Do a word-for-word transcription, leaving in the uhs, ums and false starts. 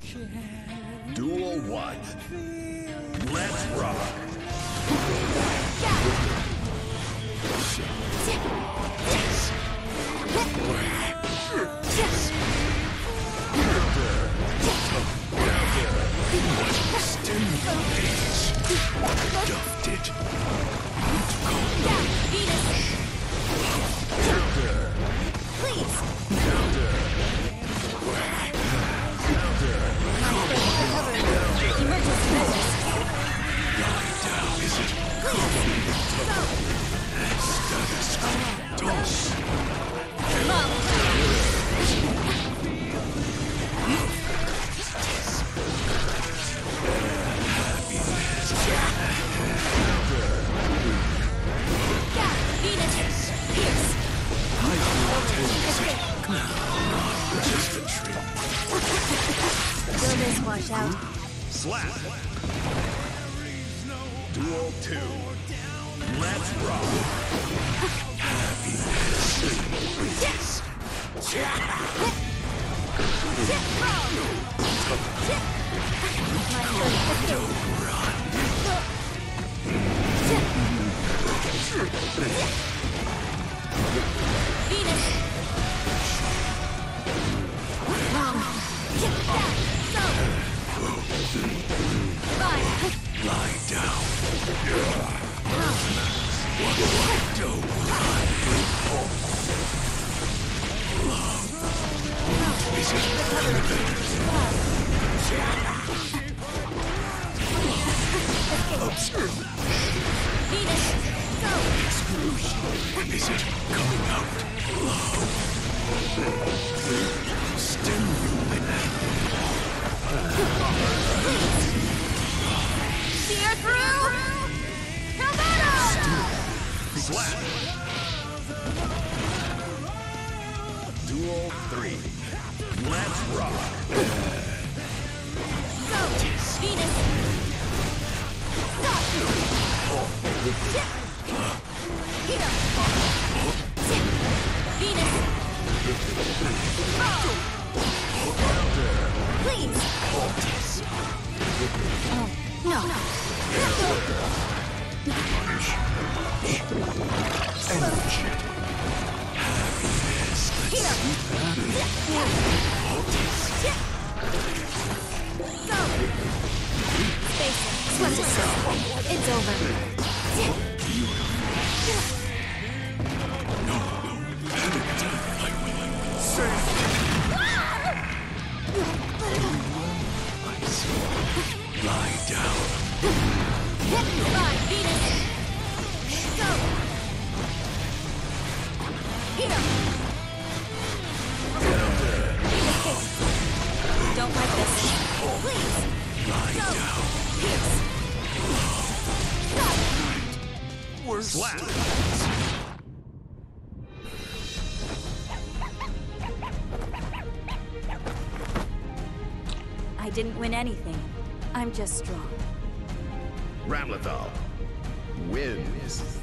Duel one. Let's rock. Duffed it. Please. Emergency measures. Lie down, is it? Status dos. Mom. Will this wash out? Slap. Duel two. Let's rock. Yes. Venus. Wrong. Go. Fine. Lie down. Don't run. Love. Is it observe? Venus. Go. Is it coming out? Love. Stimulate. Steer through! Bravado! Slap. Duel three. Let's rock. Go! Venus! Stop! Here! Venus! Please! Oh, no! Energy. Here! Go! Space, swept it. It's over. Lie down. Fine, Venus! Go! Here! Don't like this. Please! Lie Go! down. Pierce! Stop! We're slap. I didn't win anything. I'm just strong. Ramlethal wins.